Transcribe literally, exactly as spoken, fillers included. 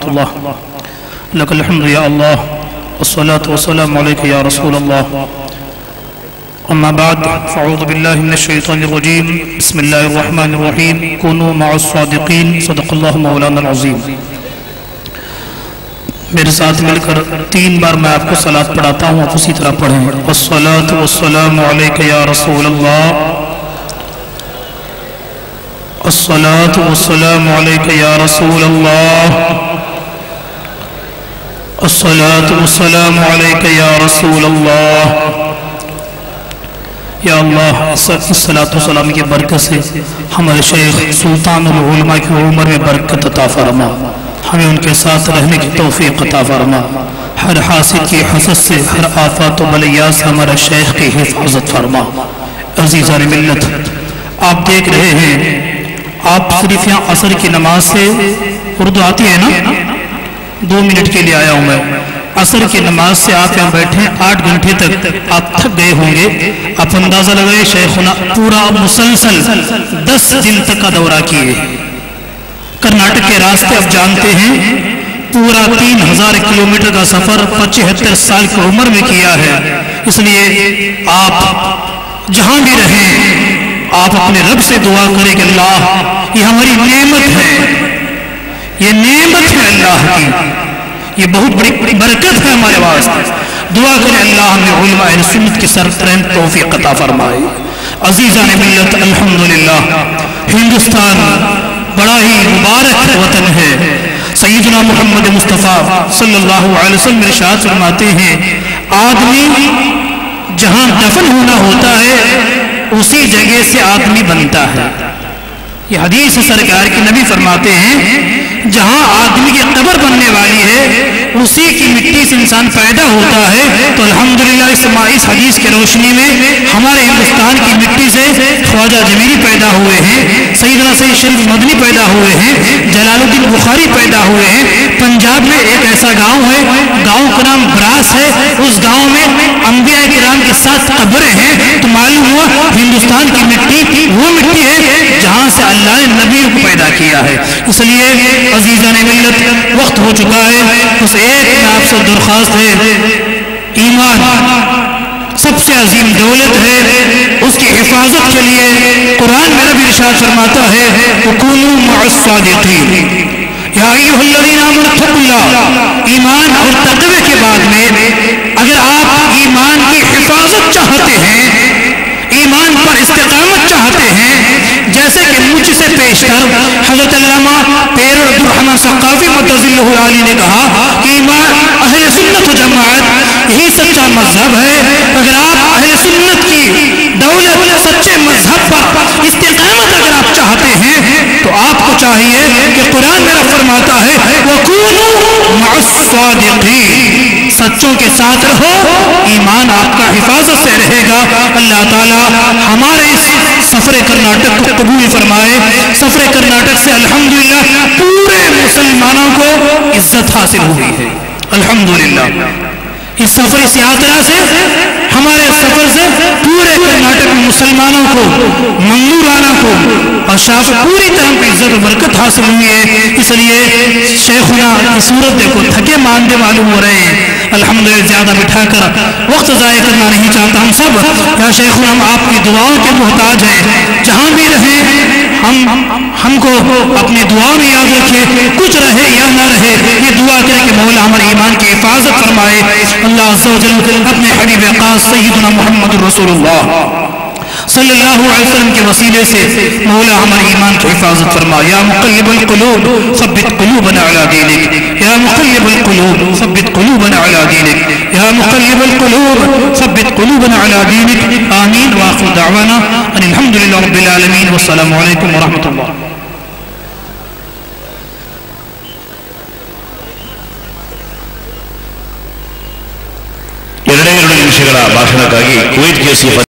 الله لك الحمد يا الله والصلاة والسلام عليك يا رسول الله أما بعد فأعوذ بالله من الشيطان الرجيم بسم الله الرحمن الرحيم كونوا مع الصادقين صدق الله مولانا العظيم. میرے ساتھ مل کر تین بار میں آپ کو صلاۃ پڑھاتا ہوں، آپ اسی طرح پڑھیں. والصلاة والسلام عليك يا رسول الله الصلاة والسلام عليك يا رسول الله الصلاة والسلام عليك يا رسول الله. یا اللہ الصلاة والسلام کی برکت سے ہمارے شیخ سلطان العلماء کی عمر میں برکت عطا فرما، ہمیں ان کے ساتھ رہنے کی توفیق عطا فرما، ہر حاسد کی حسد سے، ہر آفات و بلیات سے ہمارے شیخ کی حفاظت فرما. عزیزان ملت، آپ دیکھ رہے ہیں، آپ صرف یہاں عصر کی نماز سے، اردو آتی ہے نا، دو منٹ کے لیے آیا ہوں میں، عصر کی نماز سے آپ یہاں بیٹھیں آٹھ گھنٹے تک آپ تھک گئے ہوں گے. آپ اندازہ لگائے شیخنا پورا مسلسل دس دن تک کا دورہ کیے. کرناٹک کے راستے آپ جانتے ہیں، پورا تین ہزار کلومیٹر کا سفر پچہتر سال کی عمر میں کیا ہے. اس لیے آپ جہاں بھی رہیں آپ اپنے رب سے دعا کریں کہ اللہ یہ ہماری نعمت ہے، یہ نعمت ہے اللہ کی، یہ بہت بڑی برکت ہے ہمارے واسطے. دعا کریں اللہ ہمیں علماء اہل سنت کی سرفرہم توفیق عطا فرمائے. عزیزان ملت، الحمدللہ ہندوستان بڑا ہی مبارک وطن ہے. سیدنا محمد مصطفیٰ صلی اللہ علیہ وسلم ارشاد فرماتے ہیں، آدمی جہاں دفن ہونا ہوتا ہے اسی جگہ سے آدمی بنتا ہے. یہ حدیث سرکار کی نبی فرماتے ہیں جہاں آدمی کی قبر بننے والی ہے اسی کی مٹی سے انسان پیدا ہوتا ہے. تو الحمدللہ اس حدیث کے روشنی میں ہمارے ہندوستان کی مٹی سے خواجہ جمیلی پیدا ہوئے ہیں، سیدنا سید شریف مدنی پیدا ہوئے ہیں، جلال الدین بخاری پیدا ہوئے ہیں. پنجاب میں ایک ایسا گاؤں ہے، گاؤں کا نام براس ہے، اس گاؤں میں انبیاء کرام کے ساتھ قبریں ہیں. تو معلوم ہوا ہندوستان کی مٹی وہ مٹی ہے جہاں سے اللہ نے نبی کو پیدا کیا ہے. اس لیے عزیزان ملت وقت ہو چکا ہے، اس ایک میں آپ سے درخواست ہے، ایمان سب سے عظیم دولت ہے، اس کی حفاظت کے لیے قرآن میں رب ارشاد فرماتا ہے وَكُونُوا مَعَ الصَّادِقِينَ یا ایھا الذین آمنوا اتقوا اللہ. ایمان اور تقوی کے بعد میں اگر آپ ایمان کی حفاظت چاہتے ہیں، ایمان پر استقامت چاہتے ہیں، جیسے کہ مجھ سے پیش کر حضرت علامہ پیر عبد الرحمن ثقافی متظلہ علی نے کہا کہ ایمان اہل سنت و جماعت یہی سچا مذہب ہے. اگر آپ اہل سنت کی دولت سچے مذہب پر استقامت اگر آپ چاہتے ہیں تو آپ کو چاہیے کہ قرآن میرا فرماتا ہے وَكُونُوا مَعَ الصَّادِقِينَ، سچوں کے ساتھ رہو، ایمان آپ کا حفاظت سے رہے گا. اللہ تعالی ہمارے اس سفر کرناٹک کو قبول فرمائے. سفر کرناٹک سے الحمدللہ پورے مسلمانوں کو عزت حاصل ہوئی ہے الحمدللہ. اس سفر اس یاترا سے ہمارے سفر سے پورے کرناٹک میں مسلمانوں کو، منگورانا کو اور شاف پوری طرح کی عزت و برکت حاصل ہوئی ہے. اس لیے شیخنا کی صورت دیکھو تھکے ماندے معلوم ہو رہے ہیں. الحمدللہ زیادہ بٹھا کر وقت ضائع کرنا نہیں چاہتا. ہم سب یا شیخنا ہم آپ کی دعاؤں کے محتاج ہیں. جہاں بھی رہیں ہم ہم کو اپنی دعا میں یاد رکھے، کچھ رہے یا نہ رہے یہ دعا کریں کہ مولا ہمارے ایمان کی حفاظت فرمائے. اللہ عز و جل اپنے حبیب خاص سیدنا محمد رسول اللہ صلی اللہ علیہ وسلم کے وسیلے سے مولا ہمارے ایمان کی حفاظت فرما. یا مقلب القلوب ثبت قلوبنا علی دینک، یا مقلب القلوب ثبت قلوبنا علی دینک، یا مقلب القلوب ثبت قلوبنا علی دینک. آمین. وآخر دعوانا ان الحمدللہ رب العالمین والسلام علیکم ورحمۃ اللہ. ಎರಡೇ ಎರಡು ನಿಮಿಷಗಳ ಭಾಷಣಕ್ಕಾಗಿ ಕುವೈತ್ ಕೆ ಸಿ